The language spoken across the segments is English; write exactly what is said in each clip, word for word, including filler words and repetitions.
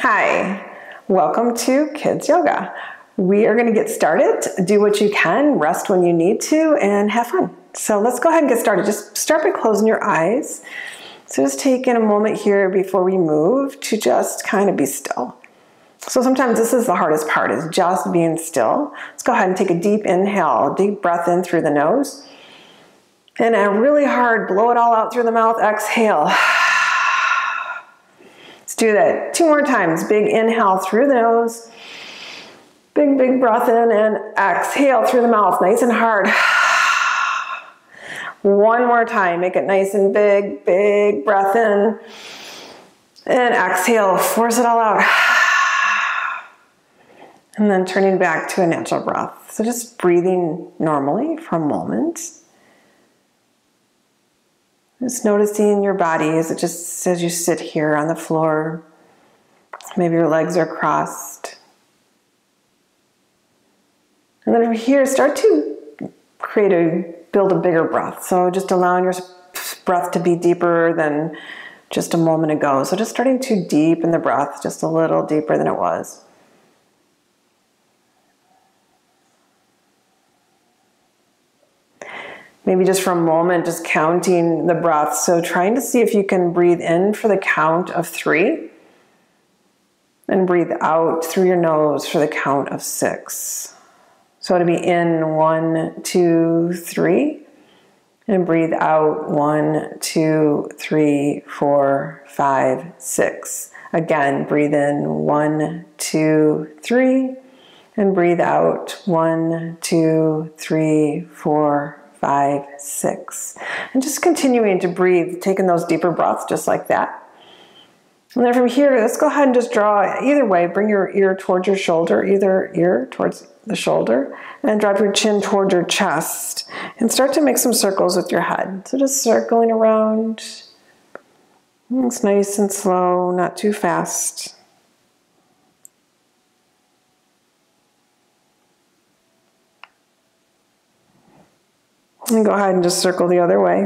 Hi, welcome to Kids Yoga. We are going to get started. Do what you can, rest when you need to, and have fun. So let's go ahead and get started. Just start by closing your eyes. So just taking a moment here before we move to just kind of be still. So sometimes this is the hardest part, is just being still. Let's go ahead and take a deep inhale, deep breath in through the nose. And a really hard, blow it all out through the mouth, exhale. Let's do that two more times. Big inhale through the nose. Big, big breath in and exhale through the mouth, nice and hard. One more time, make it nice and big, big breath in. And exhale, force it all out. And then turning back to a natural breath. So just breathing normally for a moment. Just noticing your body as it just as you sit here on the floor. Maybe your legs are crossed. And then from here, start to create a, build a bigger breath. So just allowing your breath to be deeper than just a moment ago. So just starting to deepen the breath, just a little deeper than it was. Maybe just for a moment, just counting the breath. So trying to see if you can breathe in for the count of three. And breathe out through your nose for the count of six. So to be in one, two, three. And breathe out one, two, three, four, five, six. Again, breathe in one, two, three. And breathe out one, two, three, four, five, six. And just continuing to breathe, taking those deeper breaths just like that. And then from here, let's go ahead and just draw either way. Bring your ear towards your shoulder, either ear towards the shoulder, and drop your chin towards your chest. And start to make some circles with your head. So just circling around. It's nice and slow, not too fast. And go ahead and just circle the other way.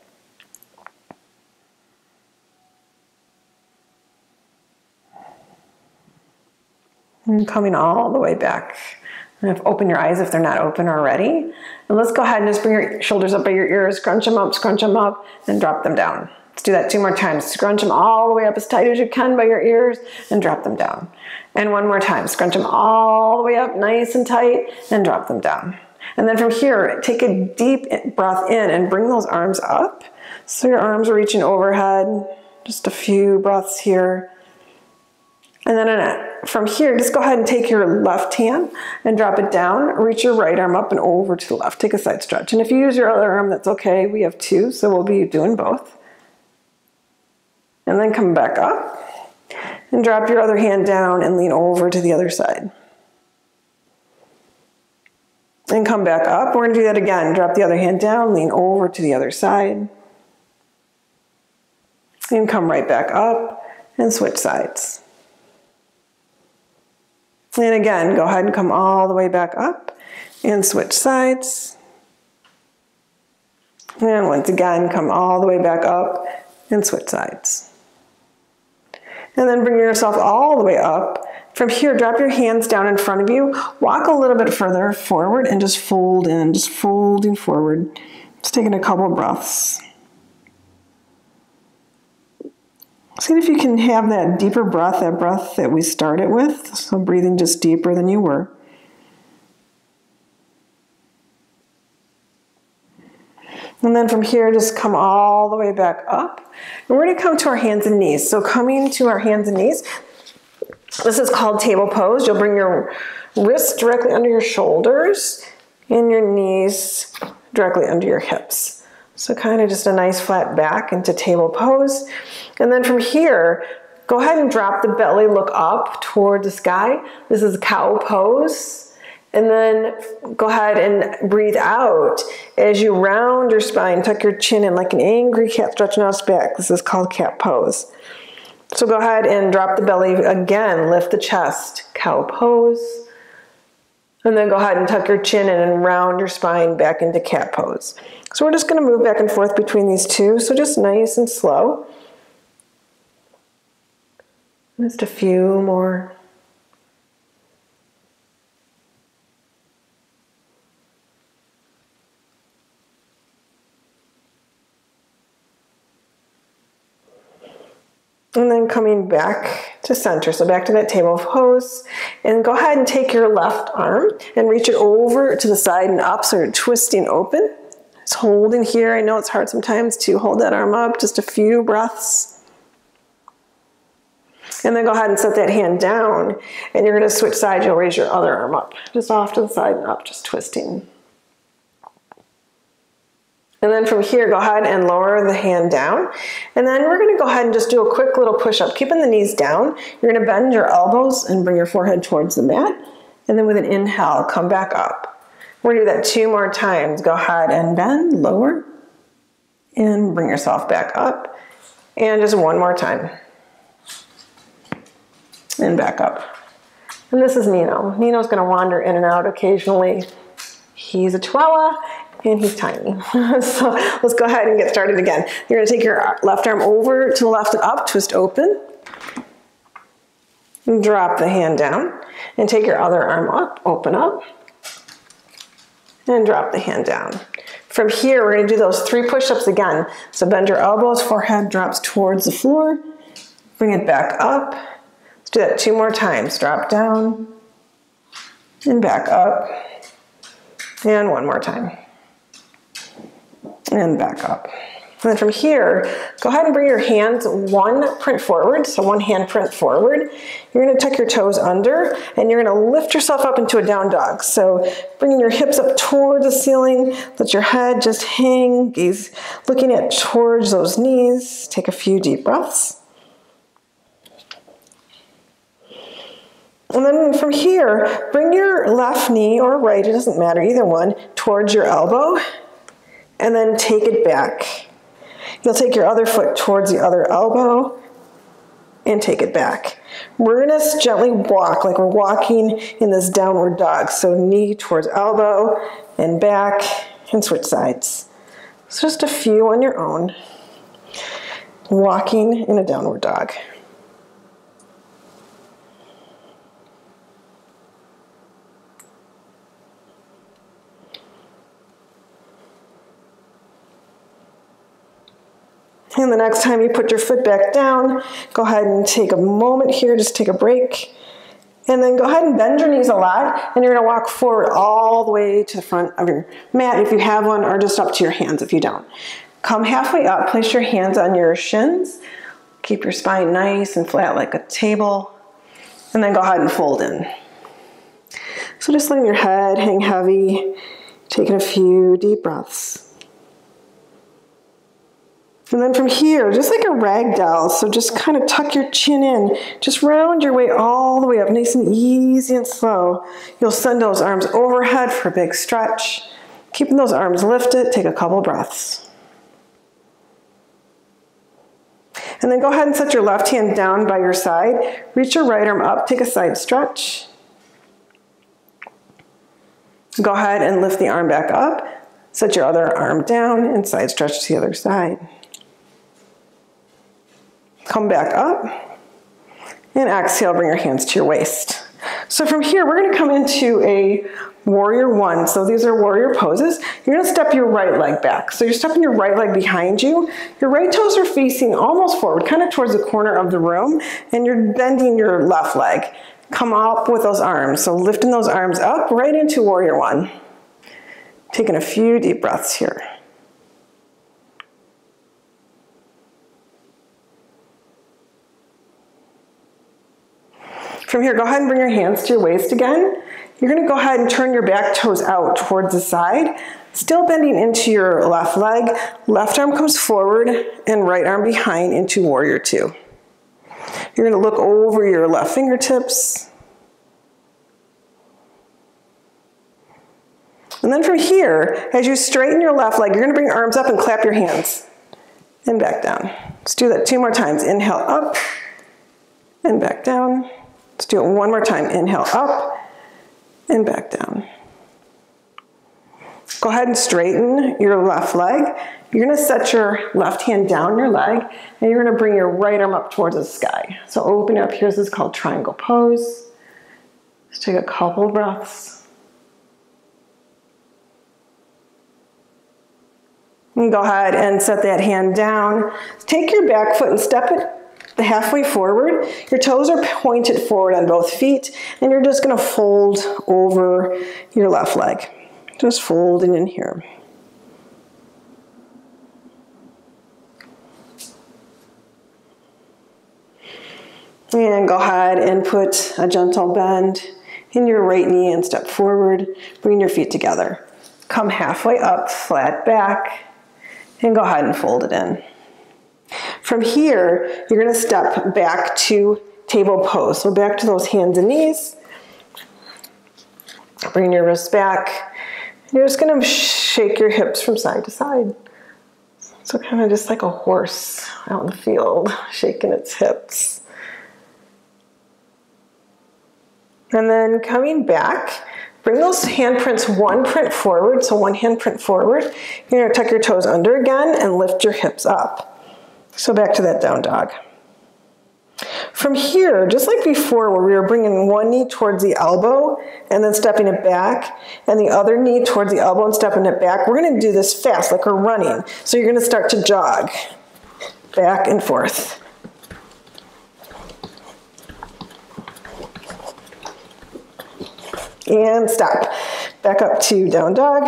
And coming all the way back. And open your eyes if they're not open already. And let's go ahead and just bring your shoulders up by your ears, scrunch them up, scrunch them up, and drop them down. Let's do that two more times. Scrunch them all the way up as tight as you can by your ears and drop them down. And one more time. Scrunch them all the way up nice and tight and drop them down. And then from here, take a deep breath in and bring those arms up. So your arms are reaching overhead. Just a few breaths here. And then from here, just go ahead and take your left hand and drop it down. Reach your right arm up and over to the left. Take a side stretch. And if you use your other arm, that's okay. We have two, so we'll be doing both. And then come back up. And drop your other hand down and lean over to the other side. And come back up. We're going to do that again. Drop the other hand down, lean over to the other side. And come right back up and switch sides. And again, go ahead and come all the way back up and switch sides. And once again, come all the way back up and switch sides. And then bring yourself all the way up. From here, drop your hands down in front of you. Walk a little bit further forward and just fold in, just folding forward. Just taking a couple breaths. See if you can have that deeper breath, that breath that we started with. So breathing just deeper than you were. And then from here, just come all the way back up. And we're going to come to our hands and knees. So coming to our hands and knees, this is called table pose. You'll bring your wrists directly under your shoulders and your knees directly under your hips. So kind of just a nice flat back into table pose. And then from here, go ahead and drop the belly, look up toward the sky. This is cow pose. And then go ahead and breathe out as you round your spine, tuck your chin in like an angry cat stretching out its back. This is called cat pose. So go ahead and drop the belly again, lift the chest, cow pose. And then go ahead and tuck your chin in and round your spine back into cat pose. So we're just going to move back and forth between these two, so just nice and slow. Just a few more. And then coming back to center, so back to that table of pose, and go ahead and take your left arm and reach it over to the side and up, so you're twisting open. Just holding here. I know it's hard sometimes to hold that arm up, just a few breaths. And then go ahead and set that hand down, and you're going to switch sides. You'll raise your other arm up, just off to the side and up, just twisting. And then from here, go ahead and lower the hand down. And then we're going to go ahead and just do a quick little push-up, keeping the knees down. You're going to bend your elbows and bring your forehead towards the mat. And then with an inhale, come back up. We're going to do that two more times. Go ahead and bend, lower, and bring yourself back up. And just one more time. And back up. And this is Nino. Nino's going to wander in and out occasionally. He's a Chihuahua. And he's tiny. So let's go ahead and get started again. You're going to take your left arm over to the left and up, twist open. And drop the hand down. And take your other arm up, open up. And drop the hand down. From here, we're going to do those three push-ups again. So bend your elbows, forehead drops towards the floor. Bring it back up. Let's do that two more times. Drop down. And back up. And one more time. And back up. And then from here, go ahead and bring your hands one print forward, so one hand print forward. You're going to tuck your toes under, and you're going to lift yourself up into a down dog. So bringing your hips up toward the ceiling, let your head just hang, gaze looking at towards those knees. Take a few deep breaths. And then from here, bring your left knee or right, it doesn't matter, either one, towards your elbow. And then take it back. You'll take your other foot towards the other elbow and take it back. We're going to gently walk like we're walking in this downward dog. So knee towards elbow and back and switch sides. So just a few on your own. Walking in a downward dog. And the next time you put your foot back down, go ahead and take a moment here, just take a break. And then go ahead and bend your knees a lot, and you're going to walk forward all the way to the front of your mat if you have one, or just up to your hands if you don't. Come halfway up, place your hands on your shins. Keep your spine nice and flat like a table. And then go ahead and fold in. So just letting your head hang heavy, taking a few deep breaths. And then from here, just like a rag doll, so just kind of tuck your chin in. Just round your way all the way up, nice and easy and slow. You'll send those arms overhead for a big stretch. Keeping those arms lifted, take a couple breaths. And then go ahead and set your left hand down by your side. Reach your right arm up, take a side stretch. Go ahead and lift the arm back up. Set your other arm down and side stretch to the other side. Come back up, and exhale, bring your hands to your waist. So from here, we're going to come into a warrior one. So these are warrior poses. You're going to step your right leg back. So you're stepping your right leg behind you. Your right toes are facing almost forward, kind of towards the corner of the room, and you're bending your left leg. Come up with those arms. So lifting those arms up right into warrior one. Taking a few deep breaths here. From here, go ahead and bring your hands to your waist again. You're going to go ahead and turn your back toes out towards the side, still bending into your left leg. Left arm comes forward and right arm behind into warrior two. You're going to look over your left fingertips. And then from here, as you straighten your left leg, you're going to bring arms up and clap your hands. And back down. Let's do that two more times. Inhale up and back down. Let's do it one more time. Inhale up and back down. Go ahead and straighten your left leg. You're gonna set your left hand down your leg, and you're gonna bring your right arm up towards the sky. So open up here, this is called triangle pose. Let's take a couple breaths. And go ahead and set that hand down. Take your back foot and step it the halfway forward. Your toes are pointed forward on both feet, and you're just gonna fold over your left leg. Just folding in here. And go ahead and put a gentle bend in your right knee and step forward. Bring your feet together. Come halfway up, flat back, and go ahead and fold it in. From here, you're gonna step back to table pose. So back to those hands and knees. Bring your wrists back. You're just gonna shake your hips from side to side. So kind of just like a horse out in the field, shaking its hips. And then coming back, bring those handprints one print forward, so one hand print forward. You're gonna tuck your toes under again and lift your hips up. So back to that down dog. From here, just like before where we were bringing one knee towards the elbow and then stepping it back, and the other knee towards the elbow and stepping it back, we're gonna do this fast, like we're running. So you're gonna start to jog back and forth. And stop. Back up to down dog.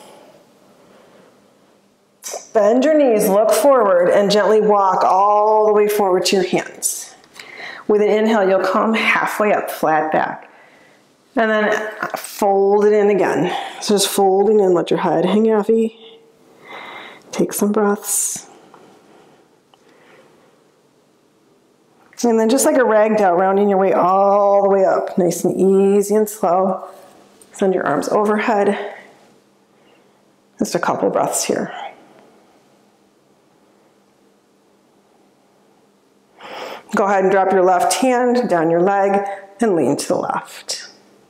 Bend your knees, look forward, and gently walk all the way forward to your hands. With an inhale, you'll come halfway up, flat back. And then fold it in again. So just folding in, let your head hang heavy. Take some breaths. And then just like a ragdoll, rounding your way all the way up, nice and easy and slow. Send your arms overhead. Just a couple breaths here. Go ahead and drop your left hand down your leg and lean to the left.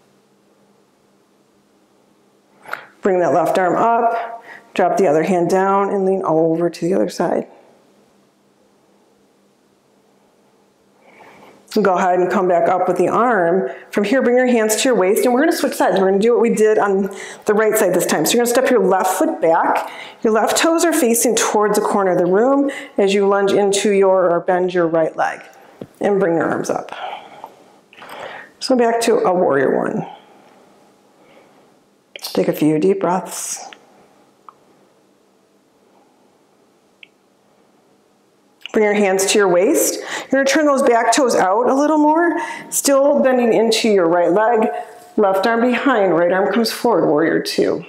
Bring that left arm up, drop the other hand down and lean over to the other side. Go ahead and come back up with the arm. From here, bring your hands to your waist, and we're gonna switch sides. We're gonna do what we did on the right side this time. So you're gonna step your left foot back. Your left toes are facing towards the corner of the room as you lunge into your, or bend your right leg. And bring your arms up. So back to a warrior one. Take a few deep breaths. Bring your hands to your waist. You're gonna turn those back toes out a little more, still bending into your right leg. Left arm behind, right arm comes forward, warrior two.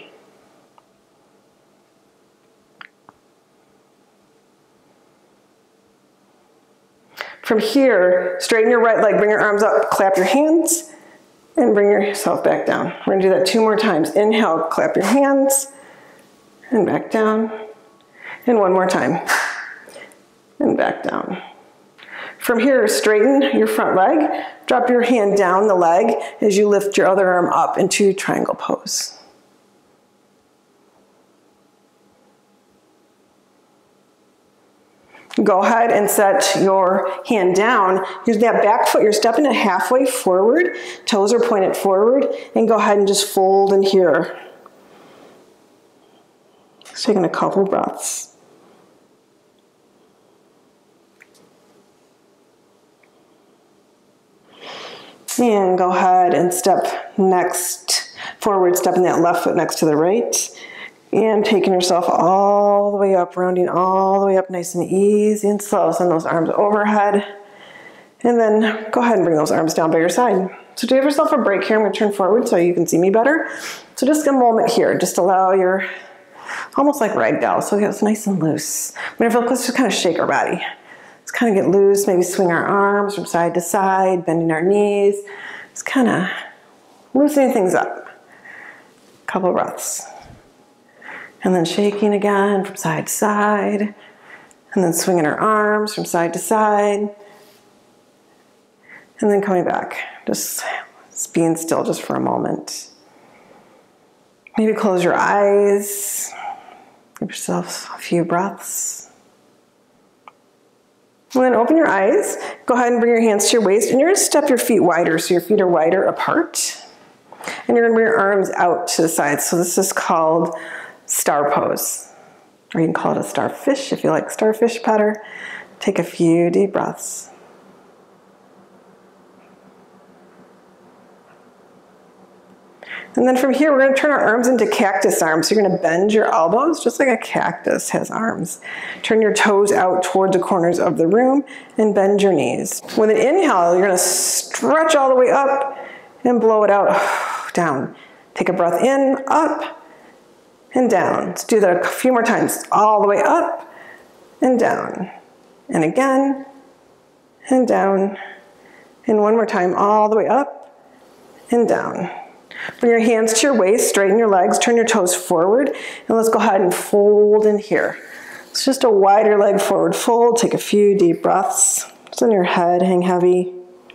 From here, straighten your right leg, bring your arms up, clap your hands, and bring yourself back down. We're gonna do that two more times. Inhale, clap your hands, and back down. And one more time. And back down. From here, straighten your front leg, drop your hand down the leg as you lift your other arm up into triangle pose. Go ahead and set your hand down. Use that back foot, you're stepping it halfway forward, toes are pointed forward, and go ahead and just fold in here. Just taking a couple breaths. And go ahead and step next forward, stepping that left foot next to the right. And taking yourself all the way up, rounding all the way up nice and easy and slow. Send those arms overhead. And then go ahead and bring those arms down by your side. So give yourself a break here. I'm gonna turn forward so you can see me better. So just a moment here. Just allow your, almost like ragdoll. So it's nice and loose. But if let's just kind of shake our body. Let's kind of get loose, maybe swing our arms from side to side, bending our knees. Just kind of loosening things up. Couple breaths. And then shaking again from side to side. And then swinging our arms from side to side. And then coming back. Just being still just for a moment. Maybe close your eyes. Give yourself a few breaths. And then open your eyes. Go ahead and bring your hands to your waist, and you're going to step your feet wider so your feet are wider apart. And you're going to bring your arms out to the side. So this is called star pose. Or you can call it a starfish if you like starfish better. Take a few deep breaths. And then from here, we're going to turn our arms into cactus arms. So you're going to bend your elbows just like a cactus has arms. Turn your toes out toward the corners of the room and bend your knees. With an inhale, you're going to stretch all the way up and blow it out, down. Take a breath in, up, and down. Let's do that a few more times. All the way up and down. And again, and down. And one more time, all the way up and down. Bring your hands to your waist, straighten your legs, turn your toes forward, and let's go ahead and fold in here. It's just a wider leg forward fold. Take a few deep breaths. Just on your head, hang heavy.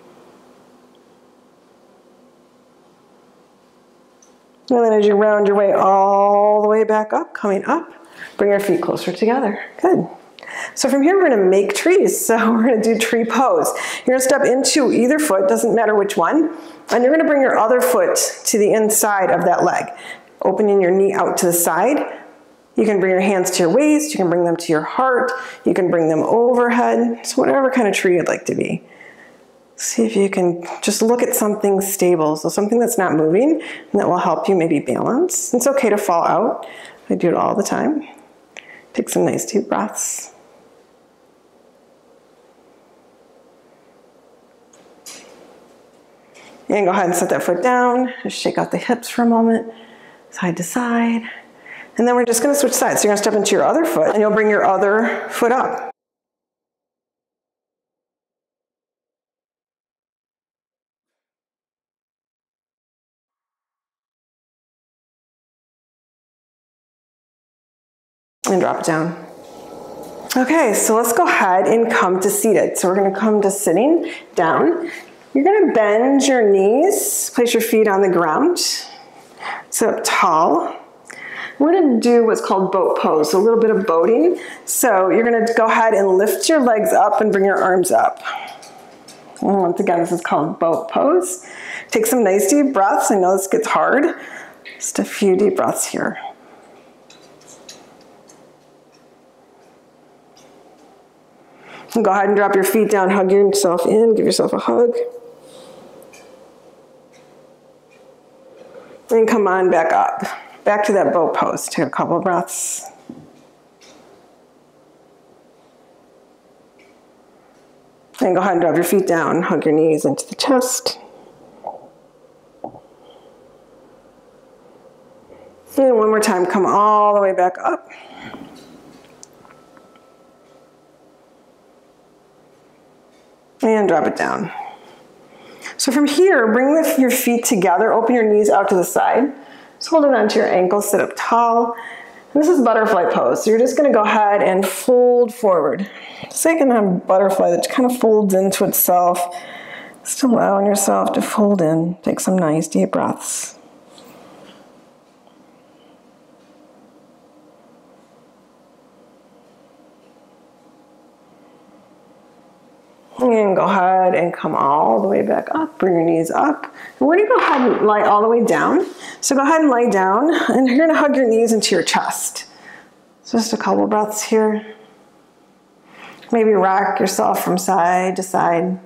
And then as you round your way all the way back up, coming up, bring your feet closer together. Good. So from here, we're going to make trees. So we're going to do tree pose. You're going to step into either foot, doesn't matter which one, and you're going to bring your other foot to the inside of that leg, opening your knee out to the side. You can bring your hands to your waist, you can bring them to your heart, you can bring them overhead, so whatever kind of tree you'd like to be. See if you can just look at something stable, so something that's not moving, and that will help you maybe balance. It's okay to fall out. I do it all the time. Take some nice deep breaths. And go ahead and set that foot down. Just shake out the hips for a moment, side to side. And then we're just going to switch sides. So you're going to step into your other foot, and you'll bring your other foot up. And drop it down. Okay, so let's go ahead and come to seated. So we're going to come to sitting down. You're going to bend your knees, place your feet on the ground, sit up tall. We're going to do what's called boat pose, a little bit of boating. So you're going to go ahead and lift your legs up and bring your arms up. And once again, this is called boat pose. Take some nice deep breaths. I know this gets hard. Just a few deep breaths here. And go ahead and drop your feet down, hug yourself in, give yourself a hug. And come on back up. Back to that boat pose. Take a couple of breaths. And go ahead and drop your feet down, hug your knees into the chest. And one more time, come all the way back up. And drop it down. So from here, bring the, your feet together, open your knees out to the side. Just hold it onto your ankles, sit up tall. And this is butterfly pose. So you're just gonna go ahead and fold forward. Just like in a butterfly that kind of folds into itself. Just allowing yourself to fold in. Take some nice deep breaths. And go ahead and come all the way back up. Bring your knees up. And we're going to go ahead and lie all the way down. So go ahead and lie down. And you're going to hug your knees into your chest. So just a couple breaths here. Maybe rock yourself from side to side.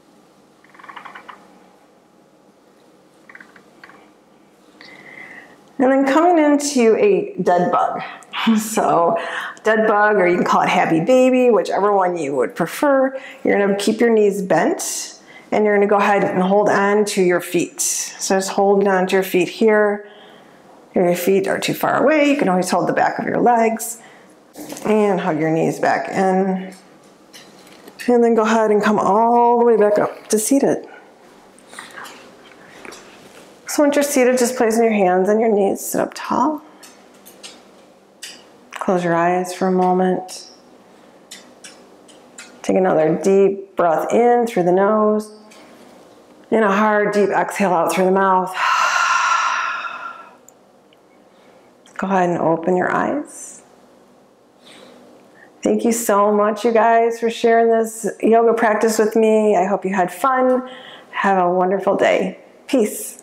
And then coming into a dead bug. So dead bug, or you can call it happy baby, whichever one you would prefer. You're going to keep your knees bent, and you're going to go ahead and hold on to your feet. So just holding on to your feet here. If your feet are too far away, you can always hold the back of your legs and hug your knees back in. And then go ahead and come all the way back up to seated. So once you're seated, just placing your hands on your knees, sit up tall. Close your eyes for a moment. Take another deep breath in through the nose. And a hard, deep exhale out through the mouth. Go ahead and open your eyes. Thank you so much, you guys, for sharing this yoga practice with me. I hope you had fun. Have a wonderful day. Peace.